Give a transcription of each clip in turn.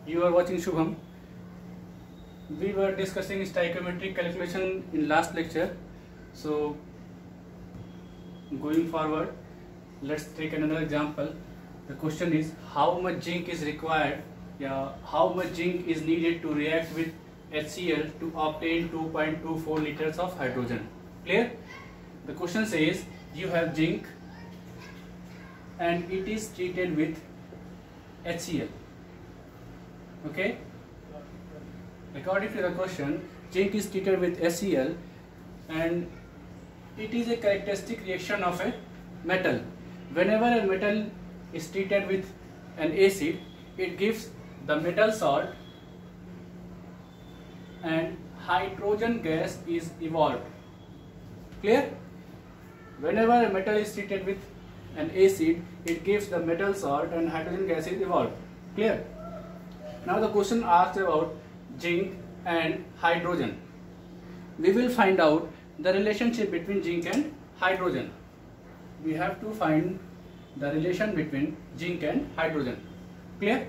You are watching Shubham. We were discussing stoichiometric calculation in last lecture. So going forward, let's take another example. The question is how much zinc is required, how much zinc is needed to react with HCl to obtain 2.24 liters of hydrogen. Clear? The question says you have zinc and it is treated with HCl. Okay? According to the question, zinc is treated with HCl and it is a characteristic reaction of a metal. Whenever a metal is treated with an acid, it gives the metal salt and hydrogen gas is evolved. Clear? Whenever a metal is treated with an acid, it gives the metal salt and hydrogen gas is evolved. Clear? Now the question asks about zinc and hydrogen. We will find out the relationship between zinc and hydrogen. We have to find the relation between zinc and hydrogen. Clear?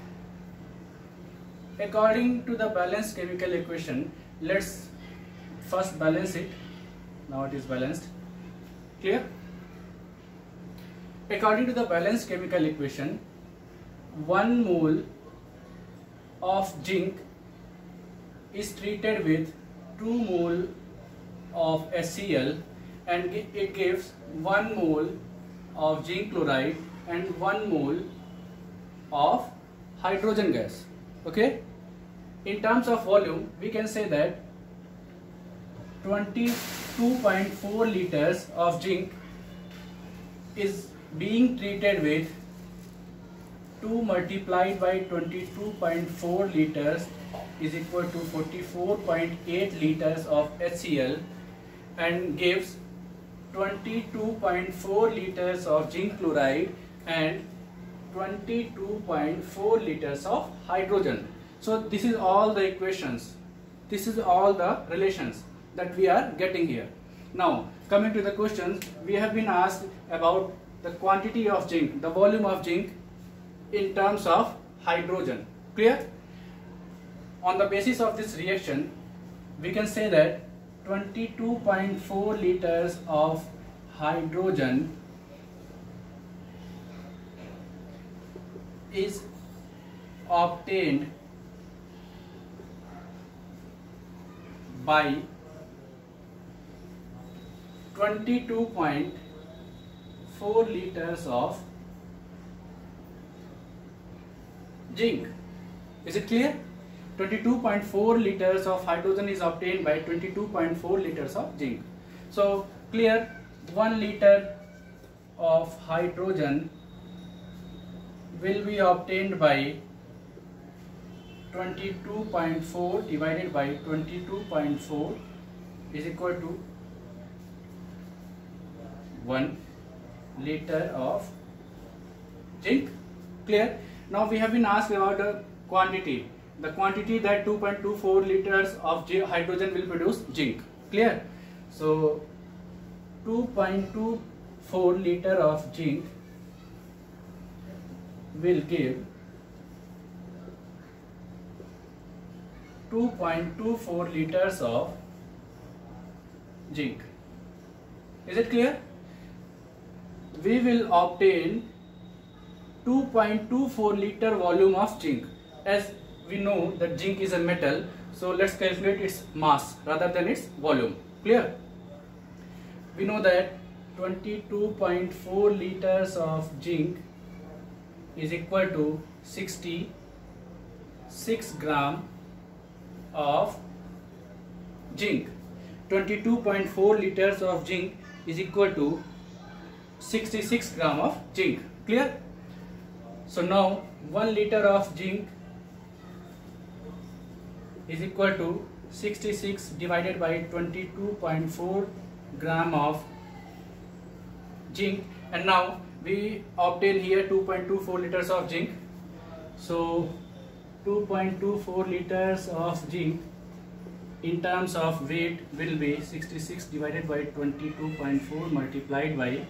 According to the balanced chemical equation, let's first balance it. Now it is balanced. Clear? According to the balanced chemical equation, 1 mole of zinc is treated with 2 mole of HCl and it gives 1 mole of zinc chloride and 1 mole of hydrogen gas. Okay? In terms of volume, we can say that 22.4 liters of zinc is being treated with 2 multiplied by 22.4 liters is equal to 44.8 liters of HCl and gives 22.4 liters of zinc chloride and 22.4 liters of hydrogen. So this is all the equations. This is all the relations that we are getting here. Now coming to the questions, we have been asked about the quantity of zinc, the volume of zinc in terms of hydrogen. Clear? On the basis of this reaction, we can say that 22.4 liters of hydrogen is obtained by 22.4 liters of zinc. Is it clear? 22.4 liters of hydrogen is obtained by 22.4 liters of zinc. So clear, 1 liter of hydrogen will be obtained by 22.4 divided by 22.4 is equal to 1 liter of zinc. Clear? Now we have been asked about the quantity. The quantity that 2.24 liters of hydrogen will produce zinc. Clear? So 2.24 liter of zinc will give 2.24 liters of zinc. Is it clear? We will obtain 2.24 liter volume of zinc. As we know that zinc is a metal, so let's calculate its mass rather than its volume. Clear? We know that 22.4 liters of zinc is equal to 66 gram of zinc. 22.4 liters of zinc is equal to 66 gram of zinc. Clear? So now 1 liter of zinc is equal to 66 divided by 22.4 gram of zinc, and now we obtain here 2.24 liters of zinc. So 2.24 liters of zinc in terms of weight will be 66 divided by 22.4 multiplied by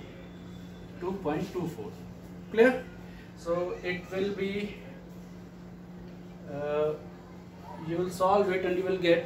2.24. Clear? So it will be solve it and you will get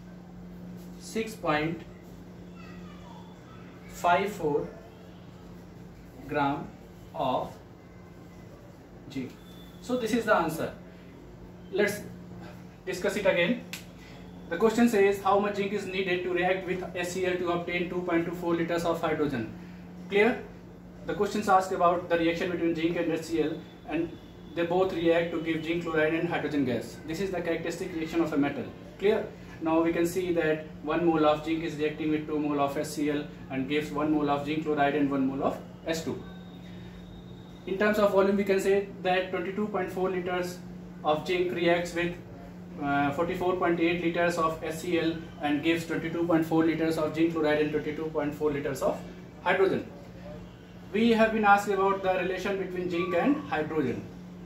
6.54 gram of zinc. So this is the answer. Let's discuss it again. The question says how much zinc is needed to react with HCl to obtain 2.24 liters of hydrogen. Clear? The questions ask about the reaction between zinc and HCl, and they both react to give zinc chloride and hydrogen gas. This is the characteristic reaction of a metal. Clear? Now we can see that 1 mole of zinc is reacting with 2 mole of HCl and gives 1 mole of zinc chloride and 1 mole of H2. In terms of volume, we can say that 22.4 liters of zinc reacts with 44.8 liters of HCl and gives 22.4 liters of zinc chloride and 22.4 liters of hydrogen. We have been asked about the relation between zinc and hydrogen.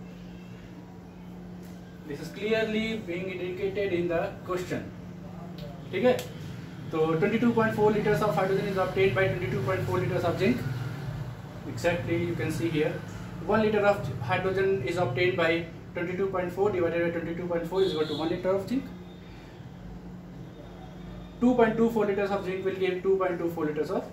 This is clearly being indicated in the question. Okay? So 22.4 liters of hydrogen is obtained by 22.4 liters of zinc. Exactly, you can see here. 1 liter of hydrogen is obtained by 22.4 divided by 22.4 is equal to 1 liter of zinc. 2.24 liters of zinc will give 2.24 liters of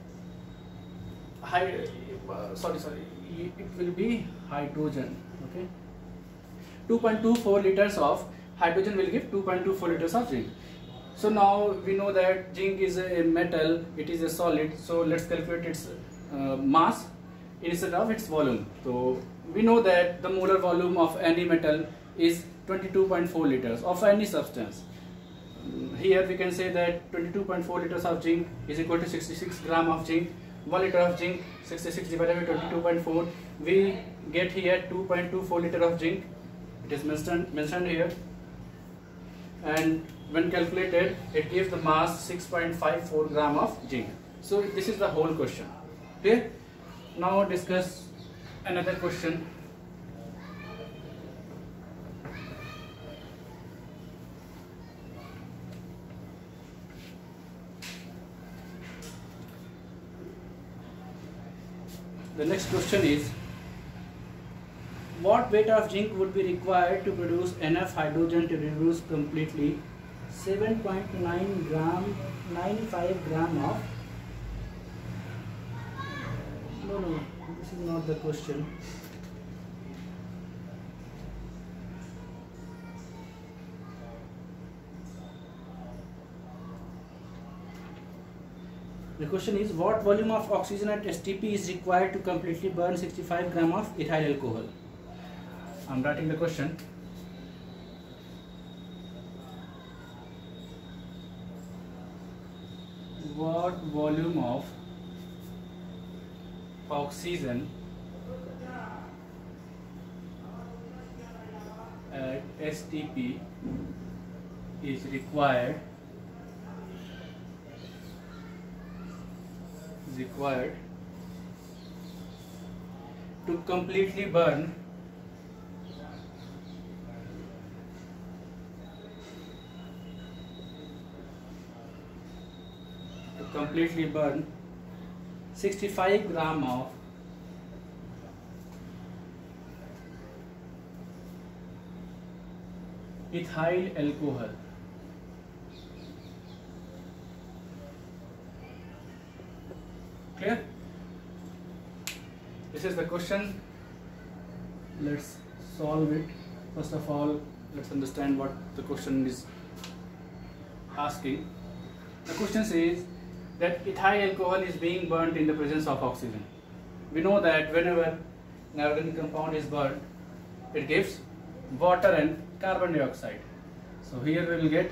it will be hydrogen. Okay, 2.24 liters of hydrogen will give 2.24 liters of zinc. So now we know that zinc is a metal, it is a solid, so let's calculate its mass instead of its volume. So we know that the molar volume of any metal is 22.4 liters of any substance. Here we can say that 22.4 liters of zinc is equal to 66 gram of zinc. 1 liter of zinc, 66 divided by 22.4, we get here 2.24 liter of zinc. It is mentioned here, and when calculated it gives the mass 6.54 gram of zinc. So this is the whole question. Okay, now discuss another question. The next question is, what weight of zinc would be required to produce enough hydrogen to reduce completely 7.9 gram, 95 gram of, no, this is not the question. The question is, what volume of oxygen at STP is required to completely burn 65 gram of ethyl alcohol? I am writing the question. What volume of oxygen at STP is required to completely burn 65 gram of ethyl alcohol. Clear? This is the question. Let's solve it. First of all, let's understand what the question is asking. The question says that ethyl alcohol is being burnt in the presence of oxygen. We know that whenever an organic compound is burnt, it gives water and carbon dioxide. So here we will get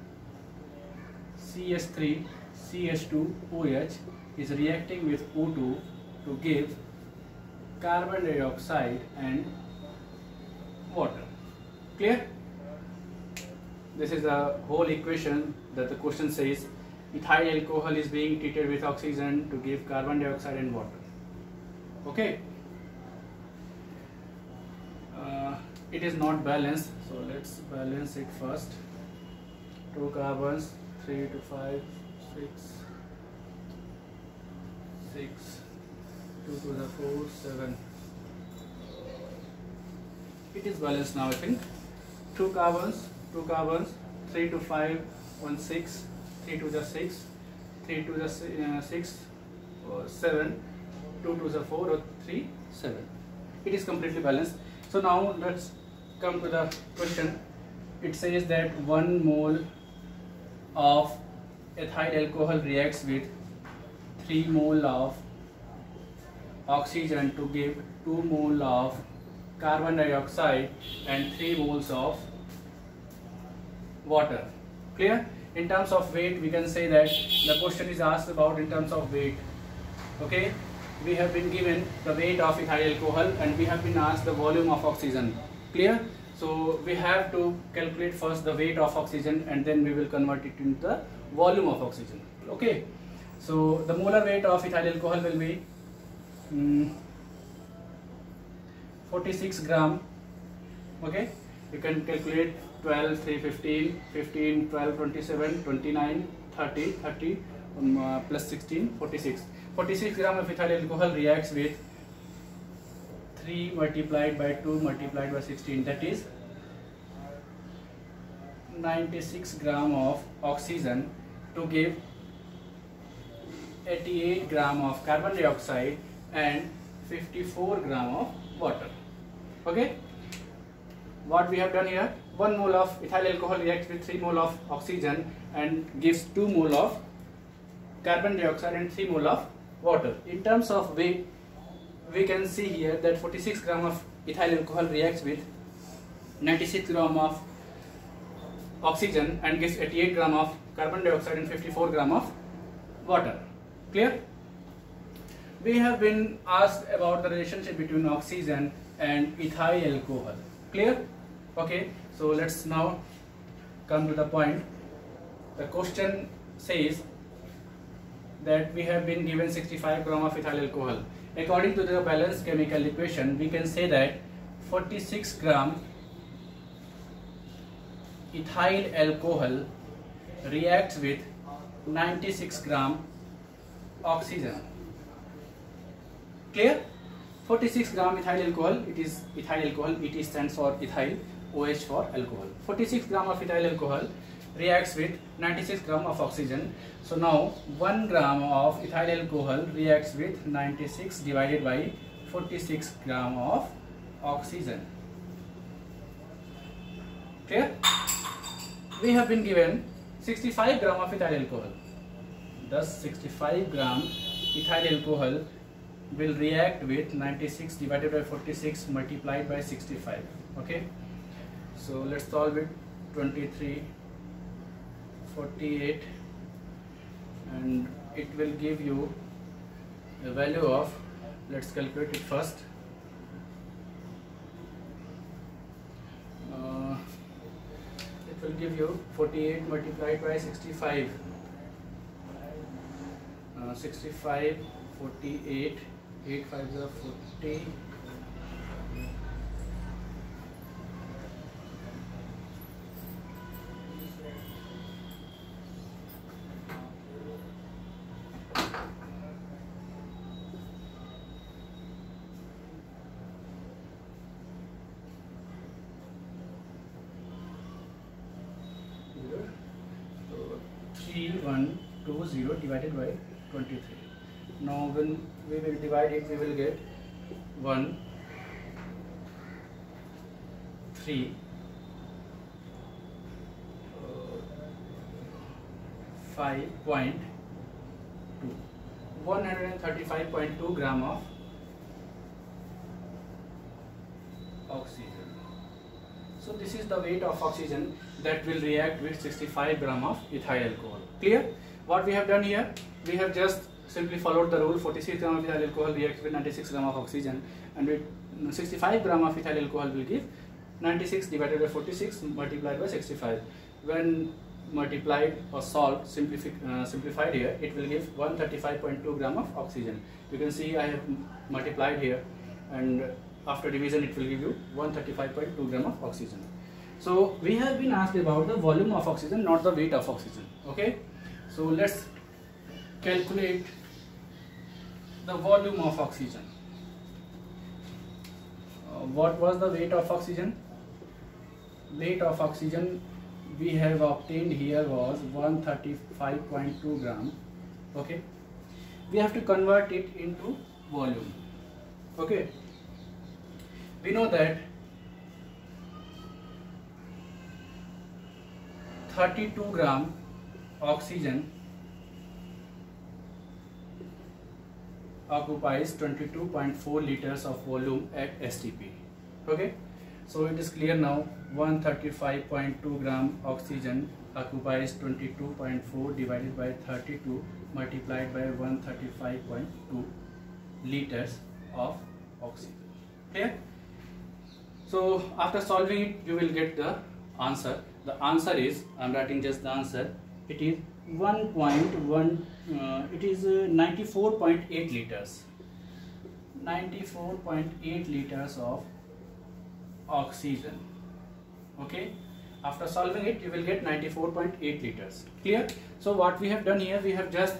CH3 CH2OH is reacting with O2 to give carbon dioxide and water. Clear? This is the whole equation that the question says ethyl alcohol is being treated with oxygen to give carbon dioxide and water. Okay. It is not balanced, so let's balance it first. 2 carbons, 3 to 5, 6, 2 to the 4, 7. It is balanced now, I think. 2 carbons, 3 to 5, 1 6, 3 to the 6, 3 to the 6, 7, 2 to the 4, or 3, 7. It is completely balanced. So now let's come to the question. It says that 1 mole of ethyl alcohol reacts with 3 mole of oxygen to give 2 mole of carbon dioxide and 3 moles of water. Clear? In terms of weight, we can say that the question is asked about in terms of weight. Okay, we have been given the weight of ethyl alcohol and we have been asked the volume of oxygen. Clear? So we have to calculate first the weight of oxygen and then we will convert it into the volume of oxygen. Okay, so the molar weight of ethyl alcohol will be 46 gram. Okay, you can calculate 12, 3, 15, 15, 12, 27, 29, 30, 30 plus 16, 46. 46 gram of ethyl alcohol reacts with 3 multiplied by 2 multiplied by 16, that is 96 gram of oxygen to give 88 gram of carbon dioxide and 54 gram of water. Okay, what we have done here, 1 mole of ethyl alcohol reacts with 3 mole of oxygen and gives 2 mole of carbon dioxide and 3 mole of water. In terms of weight, we can see here that 46 gram of ethyl alcohol reacts with 96 gram of oxygen and gives 88 gram of carbon dioxide and 54 gram of water. Clear? We have been asked about the relationship between oxygen and ethyl alcohol. Clear? Okay, so let's now come to the point. The question says that we have been given 65 gram of ethyl alcohol. According to the balanced chemical equation, we can say that 46 gram ethyl alcohol reacts with 96 gram oxygen. Clear? 46 gram ethyl alcohol, it is ethyl alcohol, ET stands for ethyl, OH for alcohol. 46 gram of ethyl alcohol reacts with 96 gram of oxygen. So now 1 gram of ethyl alcohol reacts with 96 divided by 46 gram of oxygen. Clear? We have been given 65 gram of ethyl alcohol. Thus 65 gram ethyl alcohol will react with 96 divided by 46 multiplied by 65. Okay, so let's solve it. 23, 48, and it will give you a value of, let's calculate it first. It will give you 48 multiplied by 65. 65, 48, 8 5s are 40. So 3120 divided by 23. Now when we will divide it, we will get 1, 3, 5.2, 135.2 gram of oxygen. So this is the weight of oxygen that will react with 65 gram of ethyl alcohol. Clear? What we have done here, we have just simply followed the rule. 46 gram of ethyl alcohol reacts with 96 gram of oxygen, and with 65 gram of ethyl alcohol will give 96 divided by 46 multiplied by 65. When multiplied or solved, simplified here, it will give 135.2 gram of oxygen. You can see I have multiplied here, and after division it will give you 135.2 gram of oxygen. So we have been asked about the volume of oxygen, not the weight of oxygen. Okay, so let's calculate the volume of oxygen. What was the weight of oxygen? Weight of oxygen we have obtained here was 135.2 gram. Okay, we have to convert it into volume. Okay, we know that 32 gram oxygen occupies 22.4 liters of volume at STP. Okay, so it is clear now. 135.2 gram oxygen occupies 22.4 divided by 32 multiplied by 135.2 liters of oxygen. Here, so after solving it, you will get the answer. The answer is, I am writing just the answer. It is 94.8 liters. 94.8 liters of oxygen. Okay, after solving it, you will get 94.8 liters. Clear? So what we have done here, we have just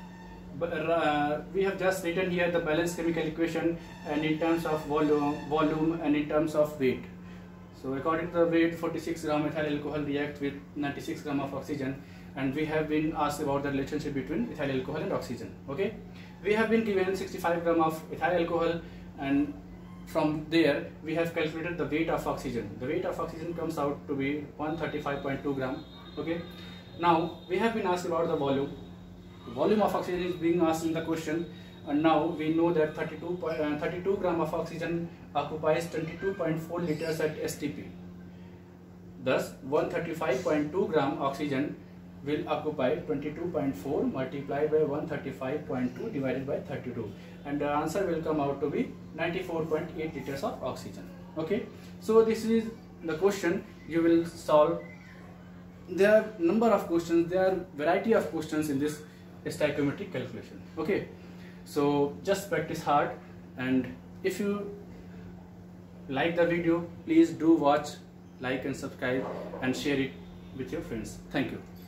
written here the balanced chemical equation, and in terms of volume and in terms of weight. So according to the weight, 46 gram ethyl alcohol reacts with 96 gram of oxygen, and we have been asked about the relationship between ethyl alcohol and oxygen. Okay, we have been given 65 gram of ethyl alcohol, and from there we have calculated the weight of oxygen. The weight of oxygen comes out to be 135.2 gram. Okay, now we have been asked about the volume. The volume of oxygen is being asked in the question, and now we know that 32 gram of oxygen occupies 22.4 liters at STP. Thus 135.2 gram oxygen will occupy 22.4 multiplied by 135.2 divided by 32, and the answer will come out to be 94.8 liters of oxygen. Okay, so this is the question you will solve. There are number of questions, there are variety of questions in this stoichiometric calculation. Okay, so just practice hard, and if you like the video, please do watch, like and subscribe, and share it with your friends. Thank you.